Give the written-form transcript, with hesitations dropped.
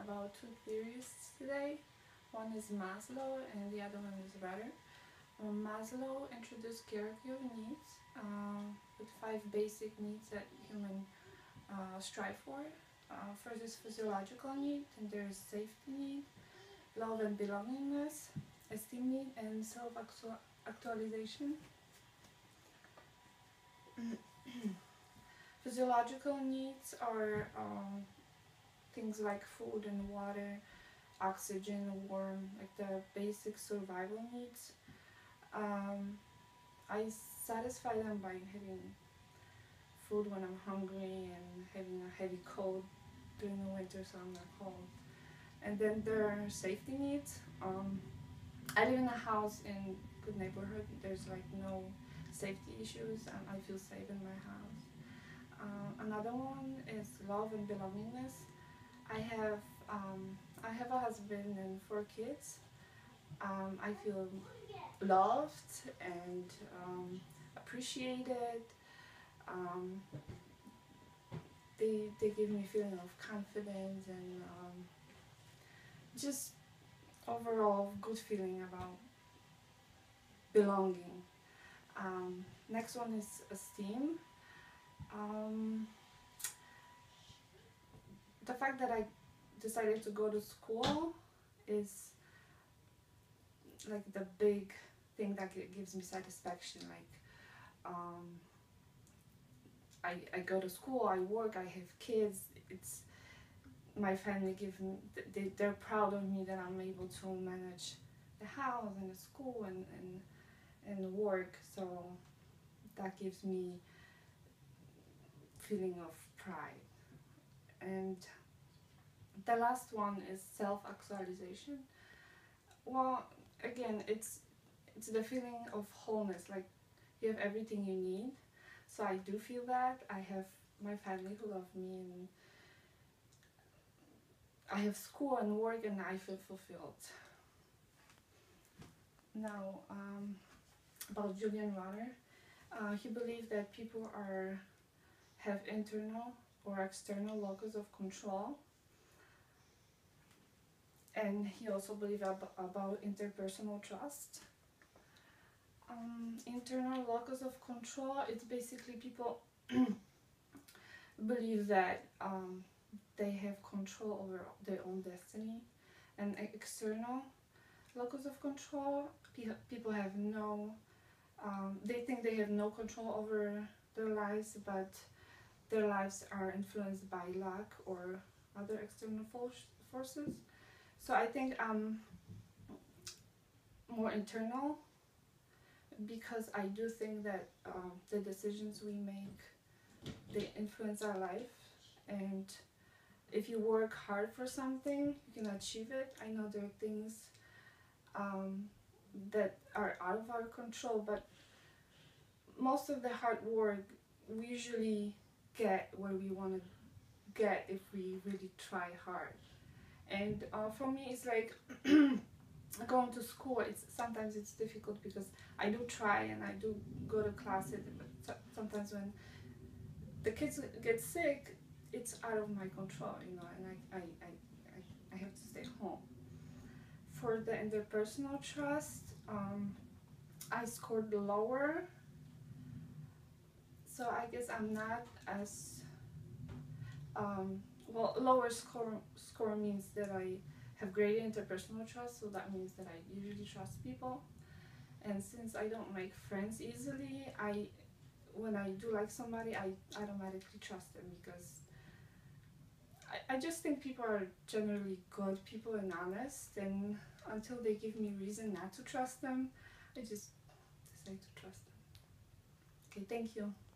about two theorists today. One is Maslow and the other one is Rudder. Maslow introduced hierarchy of needs with 5 basic needs that humans strive for. First is physiological need, and there is safety need, love and belongingness, esteem need, and self-actualization. Physiological needs are things like food and water, oxygen, warmth, like the basic survival needs. I satisfy them by having food when I'm hungry and having a heavy coat during the winter so I'm not cold. And then there are safety needs. I live in a house in good neighborhood. There's like no safety issues and I feel safe in my house. Another one is love and belongingness. I have a husband and 4 kids. I feel loved and appreciated. They give me a feeling of confidence and just overall good feeling about belonging. Next one is esteem. The fact that I decided to go to school is like the big thing that gives me satisfaction. Like I go to school, I work, I have kids. It's my family they're proud of me that I'm able to manage the house and the school and work. So that gives me feeling of pride. And the last one is self-actualization. Well, again, it's the feeling of wholeness, like you have everything you need. So I do feel that. I have my family who love me, and I have school and work, and I feel fulfilled. Now, about Julian Rudder, he believed that people have internal or external locus of control, and he also believed about interpersonal trust. Internal locus of control, it's basically people believe that they have control over their own destiny. And external locus of control, people have no, they think they have no control over their lives, but their lives are influenced by luck or other external forces. So I think I'm more internal, because I do think that the decisions we make, they influence our life, and if you work hard for something, you can achieve it. I know there are things that are out of our control, but most of the hard work, we usually get where we want to get if we really try hard. And for me, it's like going to school. Sometimes it's difficult because I do try and I do go to classes, but sometimes when the kids get sick, it's out of my control, you know, and I have to stay home. For the interpersonal trust, I scored lower, so I guess I'm not as well. Lower score means that I have greater interpersonal trust, so that means that I usually trust people. And since I don't make friends easily, when I do like somebody, I automatically trust them, because I just think people are generally good people and honest, and until they give me reason not to trust them, I just decide to trust them. Okay, thank you.